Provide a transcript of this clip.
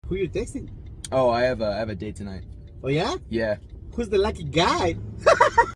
Who you texting? Oh, I have a date tonight. Oh yeah? Yeah. Who's the lucky guy?